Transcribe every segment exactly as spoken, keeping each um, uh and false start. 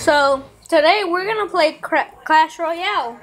So today we're gonna play Cra Clash Royale.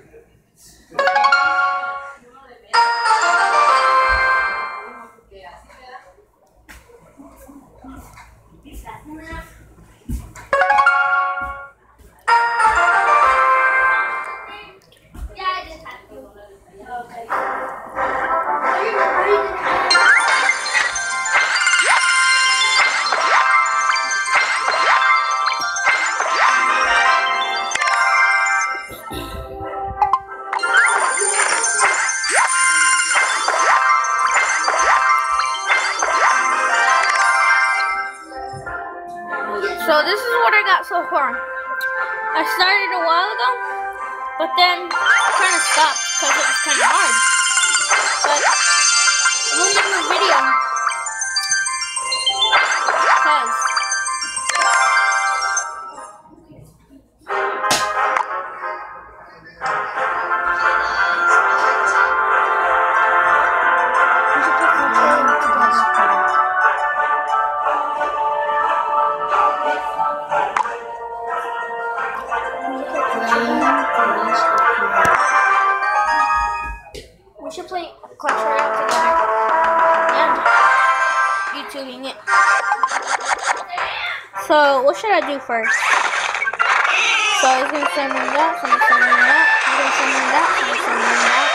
So this is what I got so far. I started a while ago, but then kind of stopped because it was kind of hard. But I'm gonna make my video because we should play Clash Royale together and YouTubing it. So what should I do first? So I was gonna send them that, so I'm gonna send them that, I'm gonna send them that, so I'm gonna send them that.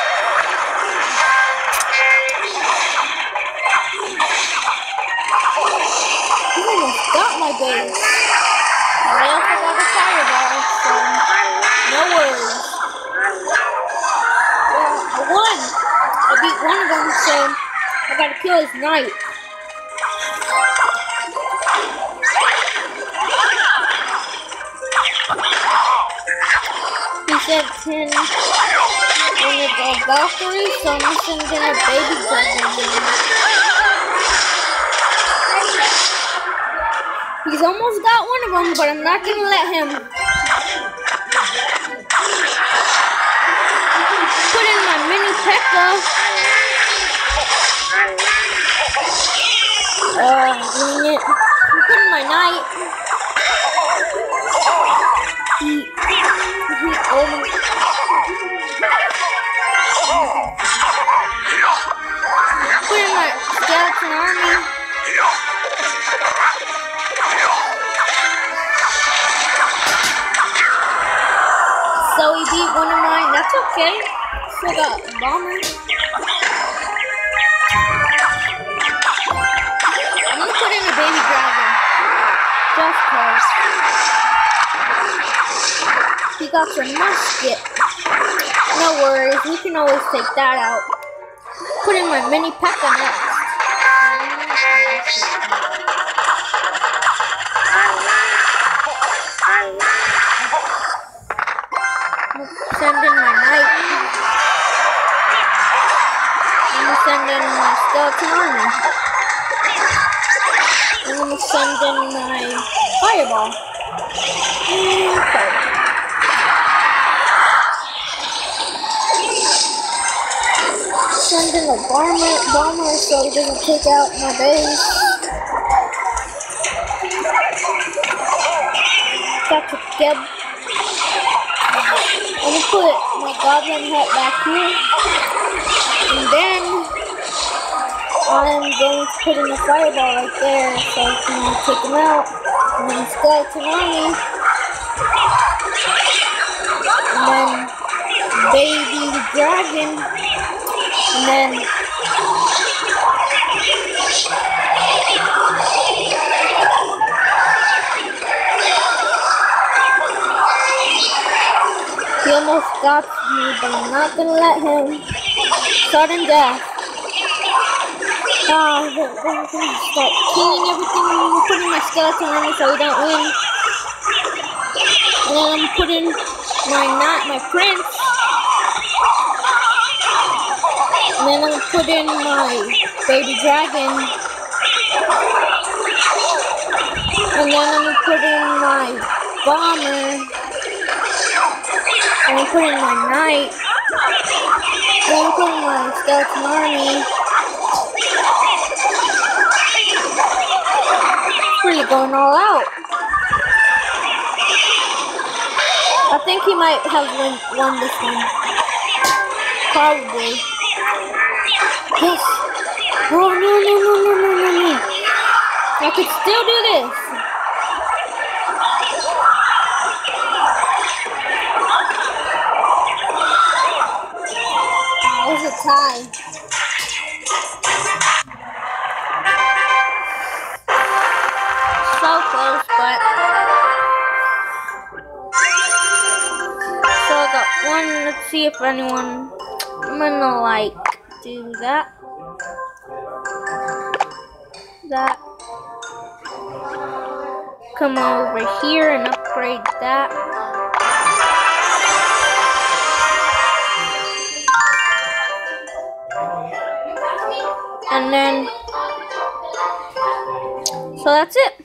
He almost got my base. I also got a fireball, so no worries. I won! I beat one of them, so I gotta kill his knight. He said ten when it's a Valkyrie, so I'm sending a baby dragon. He's almost got one of them, but I'm not gonna let him. Put in my mini P.E.K.K.A. Uh, doing it. Put in my knight. He, he almost. Put in my skeleton army. So he beat one of mine. That's okay. Still got bomber. I'm gonna put in a baby dragon. Just cause. He got some musket. No worries, we can always take that out. Put in my mini P.E.K.K.A. next. Send in my knight. I'm gonna send in my skeleton army. I'm gonna send in my fireball. And fireball. Send in a bomber, bomber so he doesn't take out my base. Got to get. I'm gonna put my goblin hat back here, and then I'm going to put in a fireball right there so I can take him out, and then skeleton army, and then baby dragon, and then he almost got me, but I'm not gonna let him. Sudden death. Ah, we're gonna start killing everything. I'm gonna put in my skeleton army so we don't win. And then I'm putting my not my prince. And then I'm gonna put in my baby dragon. And then I'm gonna put in my bomber. I'm gonna put in my knight. I'm gonna put in my skeleton army. It's really going all out. I think he might have win, won this one. Probably. Yes. Oh, no, no, no, no, no, no, no. I could still do this. That was a tie. So close, but... So I got one. Let's see if anyone... I'm gonna, like, do that. That. Come over here and upgrade that. And then, so that's it.